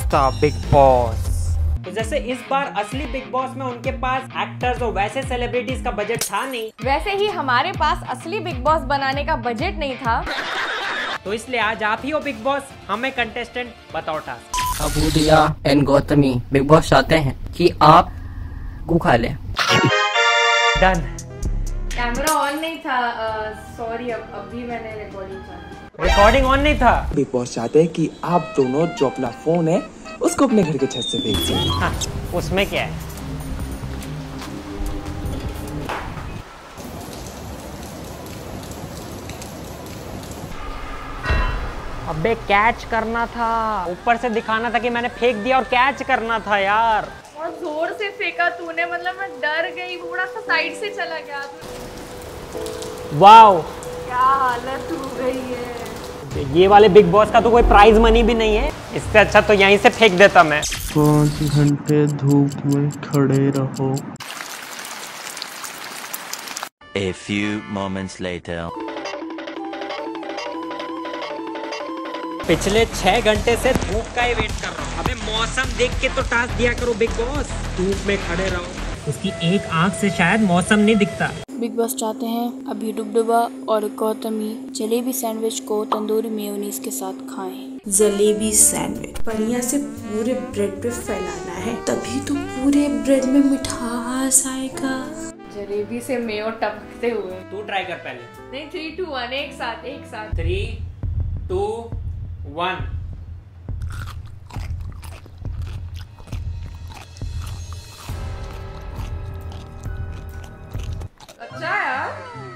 था big boss. तो जैसे इस बार असली बिग बॉस में उनके पास एक्टर्स और वैसे सेलिब्रिटीज का बजट था नहीं, वैसे ही हमारे पास असली बिग बॉस बनाने का बजट नहीं था, तो इसलिए आज आप ही हो बिग बॉस। हमें कंटेस्टेंट बताओ task. Abu Dia and Gautami big boss चाहते हैं कि आप गु खा लें। डन। कैमरा ऑन नहीं था, सॉरी, अभी मैंने रिकॉर्डिंग ऑन नहीं था। बिग बॉस चाहते हैं कि आप दोनों जो अपना फोन है उसको अपने घर के छत से फेंक दें। हाँ, उसमें क्या है? अबे कैच करना था, ऊपर से दिखाना था कि मैंने फेंक दिया और कैच करना था यार। और जोर से फेंका तूने, मतलब मैं डर गई, थोड़ा सा साइड से चला गया। वाओ, क्या हालत हो गई है। ये वाले बिग बॉस का तो कोई प्राइज मनी भी नहीं है, इससे अच्छा तो यहीं से फेंक देता मैं। 5 घंटे धूप में खड़े रहो। A few moments later. पिछले 6 घंटे से धूप का ही वेट कर रहा हूँ। अबे मौसम देख के तो टास्क दिया करो बिग बॉस। धूप में खड़े रहो। उसकी एक आंख से शायद मौसम नहीं दिखता। बिग बॉस चाहते हैं अभी डुबडुबा और गौतमी जलेबी सैंडविच को तंदूरी मेयोनीज के साथ खाएं। जलेबी सैंडविच बढ़िया से पूरे ब्रेड पे फैलाना है, तभी तो पूरे ब्रेड में मिठास आएगा। जलेबी से मेयो टपकते हुए। तू ट्राई कर पहले। नहीं, 3, 2, 1 एक साथ। 3, 2, 1। अच्छा यार,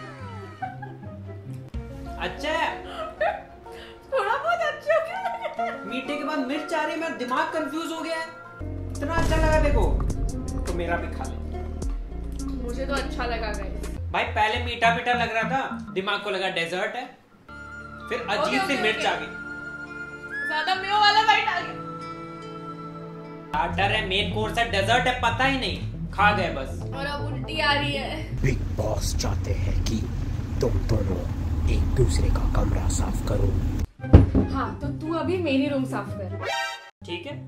अच्छा है। थोड़ा बहुत अच्छा। मीठे के बाद मिर्च आ रही है, मेरा दिमाग कंफ्यूज हो गया है। इतना अच्छा लगा देखो, तो मेरा भी खा ले। मुझे तो अच्छा लगा गाइस। भाई पहले मीठा मीठा लग रहा था, दिमाग को लगा डेजर्ट है, फिर अजीब सी मिर्च आ गई, ज्यादा मेयो वाला बाइट आ गया। स्टार्टर है, मेन कोर्स है, डेजर्ट है, पता ही नहीं, खा गए बस। और अब उल्टी आ रही है। बिग बॉस चाहते हैं कि तुम दोनों एक दूसरे का कमरा साफ करो। हाँ, तो तू अभी मेरी रूम साफ कर। ठीक है।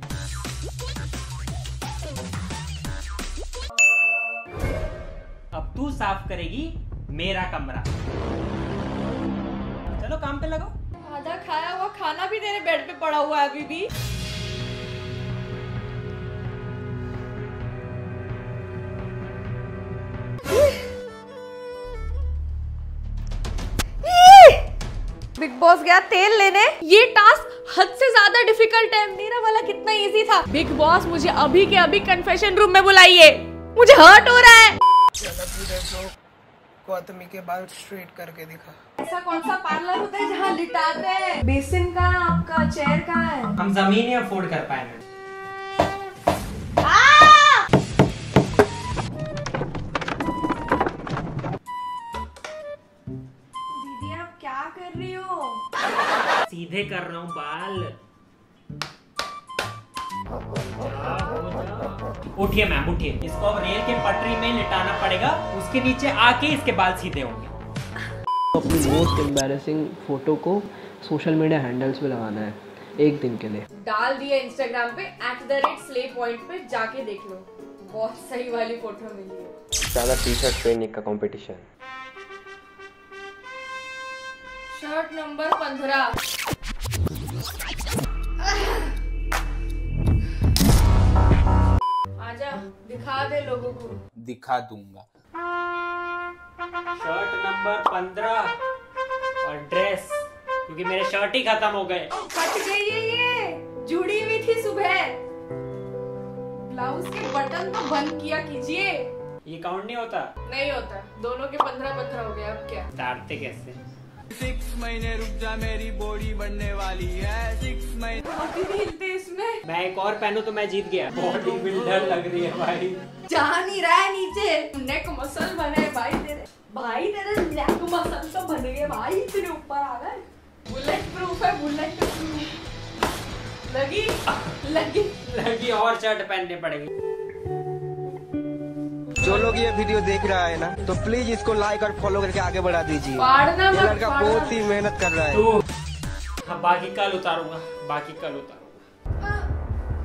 अब तू साफ करेगी मेरा कमरा। चलो काम पे लगो। आधा खाया हुआ खाना भी तेरे बेड पे पड़ा हुआ है अभी भी। बिग बॉस गया तेल लेने। ये टास्क हद से ज्यादा डिफिकल्ट है, मेरा वाला कितना इजी था। बिग बॉस मुझे अभी के अभी कन्फेशन रूम में बुलाइए, मुझे हर्ट हो रहा है। गौतमी के बाल स्ट्रेट करके दिखा। ऐसा कौन सा पार्लर होता है जहाँ लिटाते हैं? बेसिन का आपका चेयर कहाँ है? हम जमीन ही अफोर्ड कर पाए ना। दीदी आप क्या कर रही हो? सीधे कर रहा हूँ बाल। उठिए मैम, उठिए। इसको अब रेल के पटरी में लिटाना पड़ेगा, उसके नीचे आके इसके बाल सीधे होंगे। अपनी मोस्ट एम्बैरेसिंग फोटो को सोशल मीडिया हैंडल्स पे लगाना है एक दिन के लिए। डाल दिया इंस्टाग्राम पे @slay_point पे, जाके देख लो, बहुत सही वाली फोटो मिली है। ज्यादा टी शर्ट पहनने का कंपटीशन। Shirt number 15। आजा, दिखा दे लोगों को। दिखा दूंगा। शर्ट नंबर 15 और ड्रेस, क्योंकि मेरे शर्ट ही खत्म हो गए। फट गई है, ये जुड़ी हुई थी सुबह। ब्लाउज के बटन तो बंद किया कीजिए। ये काउंट नहीं होता? नहीं होता, दोनों के 15-15 हो गए। अब क्या तारते कैसे? 6 महीने रुक जा, मेरी बॉडी बनने वाली है। 6 महीने अभी भी हिलते इसमें। मैं एक और पहनूं तो मैं जीत गया। बॉडी बिल्डर लग रही है भाई। जा नहीं रहा है नीचे, नेक मसल बने भाई तेरे। भाई तेरे नेक मसल तो बन गए भाई, तेरे ऊपर आ गए। बुलेट प्रूफ है, बुलेट प्रूफ। लगी लगी लगी और शर्ट पहनने पड़ेगी। जो लोग ये वीडियो देख रहा है ना, तो प्लीज इसको लाइक और फॉलो करके आगे बढ़ा दीजिए। ये लड़का बहुत ही मेहनत कर रहा है। हाँ, बाकी कल उतारूंगा, बाकी कल उतारूंगा।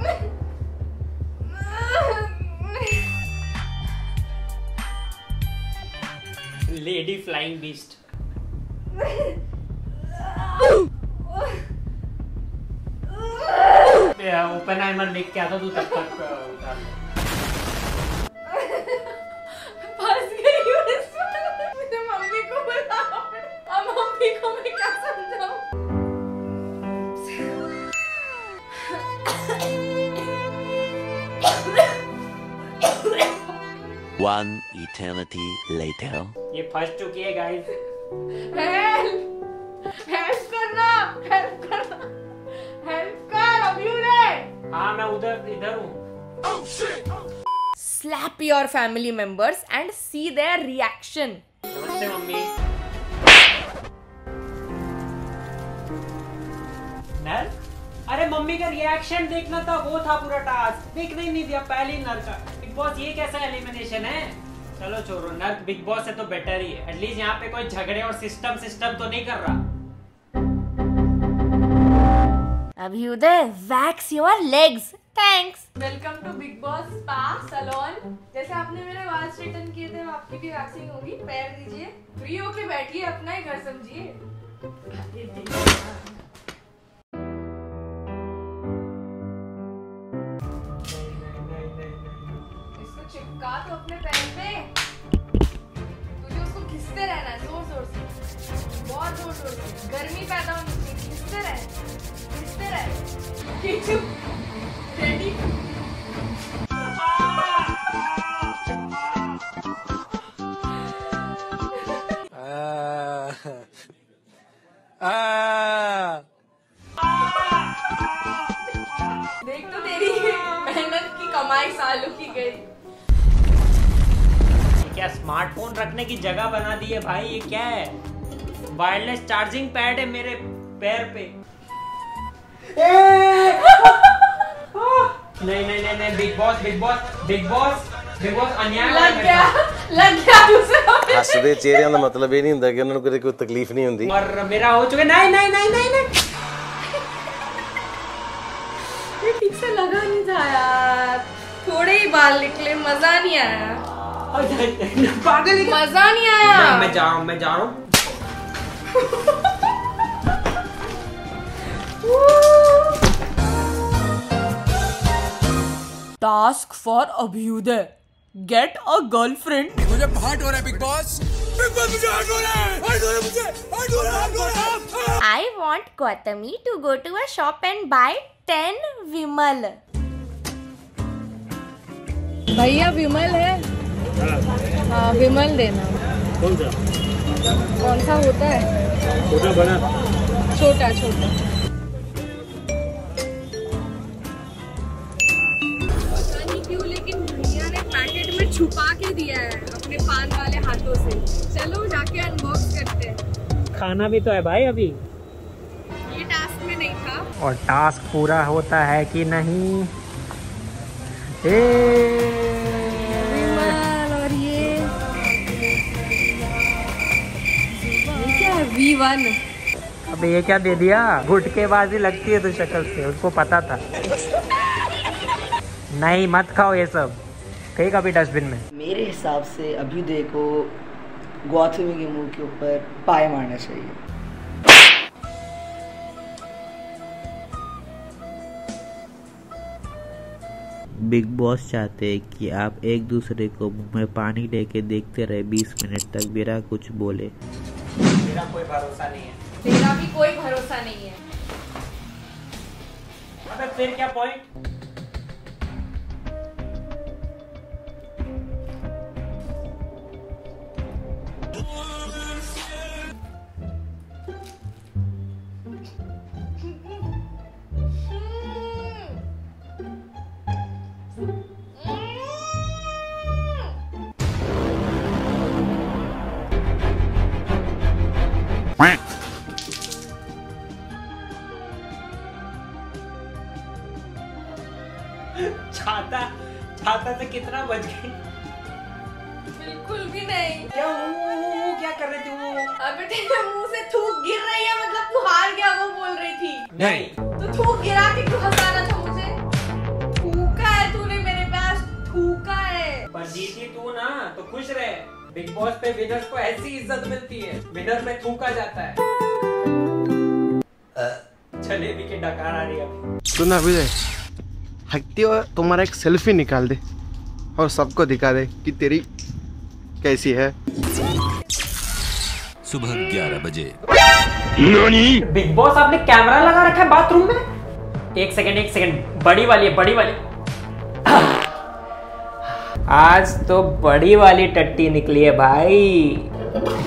Lady flying beast. ओपनहाइमर देख के आता तू तब तक उतार ले। फंस गई हूँ इसमें। मुझे मम्मी को बुलाना पड़ा। अब मम्मी को मैं क्या समझाऊं? One eternity later. ये फंस चुकी है गाइस। हेल्प करना, हेल्प करना, हेल्प कर अभ्युदय। हाँ मैं इधर हूँ। Slap your family members and see their reaction. नमस्ते मम्मी। नर? अरे मम्मी का रिएक्शन देखना था, वो था पूरा टास्क। देखने ही नहीं दिया पहले ही नर का। बिग बॉस ये कैसा एलिमिनेशन है? चलो छोड़ो, नर बिग बॉस से तो बेटर ही है। एटलीस्ट यहाँ पे कोई झगड़े और सिस्टम तो नहीं कर रहा। Abhyuday, wax your legs. Thanks. Welcome to Big Boss Spa Salon. जैसे आपने मेरे बाल स्ट्रेटन किए थे, आपकी भी वैक्सिंग होगी। पैर दीजिए, फ्री होके बैठिए, अपना ही घर समझिए। इसको चिपका तो अपने पैर पे। तुझे उसको घिसते रहना है जोर जोर से, बहुत जोर जोर से। गर्मी पैदा होनी चाहिए, घिसते रहे। रेडी? देख तो तेरी मेहनत की कमाई सालों की गई। क्या स्मार्टफोन रखने की जगह बना दी है भाई? ये क्या है? वायरलेस चार्जिंग पैड है मेरे पैर पे। नहीं बिग बॉस अन्याय लग गया दूसरा। हसदे चेहरिਆਂ ਦਾ ਮਤਲਬ ਇਹ ਨਹੀਂ ਹੁੰਦਾ ਕਿ ਉਹਨਾਂ ਨੂੰ ਕੋਈ ਤਕਲੀਫ ਨਹੀਂ ਹੁੰਦੀ। और मेरा हो चुका। नहीं ये ठीक से लगा नहीं था यार, थोड़े ही बाल निकले, मजा नहीं आया। पागल, मजा नहीं आया। मैं जा रहा हूँ। Task for Abhyuday, get a girlfriend. मुझे हर्ट हो रहा है बिग बॉस, मुझे हर्ट हो रहा है, I want Gautami to go to a shop and buy 10 विमल। भैया विमल है? हाँ विमल देना। कौन सा होता है? छोटा बड़ा? छोटा। पता नहीं क्यों, लेकिन भैया ने पैकेट में छुपा के दिया है अपने पान वाले हाथों से। चलो जाके अनबॉक्स करते हैं। खाना भी तो है भाई अभी। ये टास्क में नहीं था। और टास्क पूरा होता है कि नहीं? विमल, और ये क्या है? V1। अब ये क्या दे दिया? गुटकेबाजी लगती है तो शक्ल से, उसको पता था। नहीं मत खाओ ये सब, फेंक अभी डस्टबिन में। मेरे हिसाब से अभ्युदय को गौतमी के मुंह के ऊपर पाए मारना चाहिए। बिग बॉस चाहते हैं कि आप एक दूसरे को मुंह में पानी लेके देखते रहे 20 मिनट तक बिना कुछ बोले। मेरा कोई भरोसा नहीं है। तेरा भी कोई भरोसा नहीं है। अबे फिर क्या पॉइंट? छाता से कितना बच गई? बिल्कुल भी नहीं। क्या कर रही थी? अबे तेरे मुंह से थूक गिर रही है, मतलब तू हार गया वो बोल रही थी। नहीं तो थूक गिरा के क्यों हंसाना था मुझे? और जीती तू ना तो खुश रहे। बिग बॉस पे विनर्स को ऐसी इज्जत मिलती है, विनर पे थूका जाता है। जलेबी की डकार आ रही है अभी। सुना विजय, हकती हो तुम्हारा एक सेल्फी निकाल दे और सबको दिखा दे कि तेरी कैसी है। सुबह 11 बजे। बिग बॉस आपने कैमरा लगा रखा है बाथरूम में? एक सेकंड, बड़ी वाली है, बड़ी वाली। आज तो बड़ी वाली टट्टी निकली है भाई।